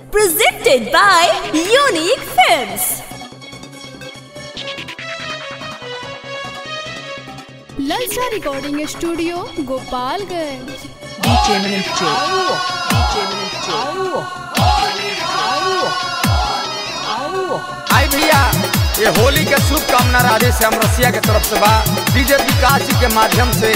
Presented by Unique Films. ललचा recording studio Gopalganj. DJ Minute आई भैया ये होली के शुभकामना राधे श्याम रसिया के तरफ से बा डीजे विकास जी के माध्यम से।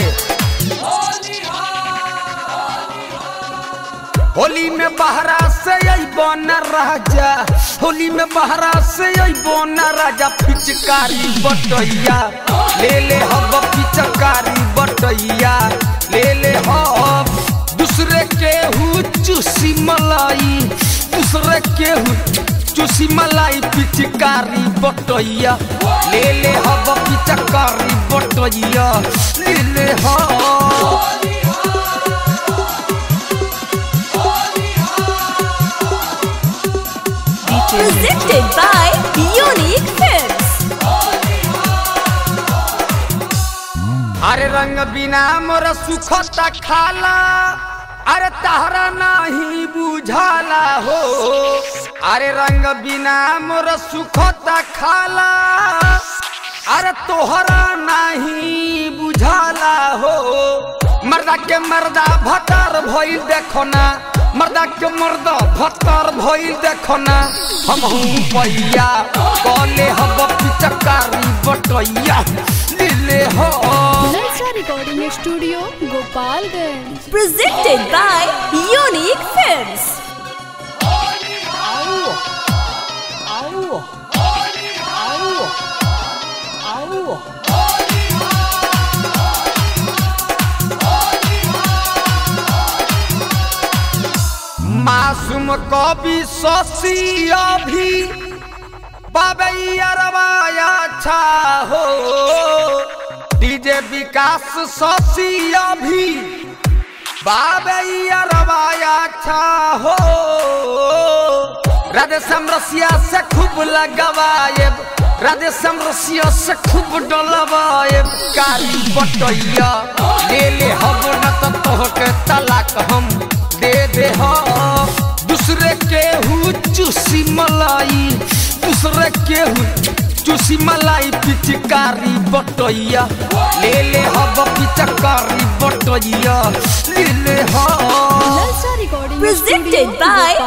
होली में बहरा से अइबो न राजा, होली में बहरा से अइबो न राजा, पिचकारी बटैया ले ले हब, पिचकारी बटैया ले ले हब। दूसरे के हु चूसी मलाई, दूसरे के हु चूसी मलाई, पिचकारी बटैया ले ले हब, पिचकारी बटैया ले ले हब। Presented by Unique Films. अरे रंग बिना मोर सुखता खाला, अरे तहरा नहीं बुझाला हो। अरे रंग बिना मोर सुखता खाला, अरे तोहरा नहीं बुझाला हो। मर्दा के मर्दा भतर भइल देखो ना, मर्दा के मर्दा भतर भइल देखो ना। हम पैया कले हब, पिचकारी बटैया ले हो। ललचा recording studio Gopalganj. Presented by Unique Films. मासूम कवि शशि अभी बाबैया रवाया अच्छा हो। डीजे विकास शशि अभी बाबैया रवाया अच्छा हो। राधे श्याम रसिया से खूब लगवाएब, राधे श्याम रसिया से खूब डलवाएब। कारी बटैया ले ले हब न तो तोहके तलाक हम दे दे हो। दूसरे के हु चूसी मलाई, दूसरे के हु चूसी मलाई, पिचकारी बटैया ले ले हब, पिचकारी बटैया ले ले हो। ललचा रिकॉर्डिंग Presented by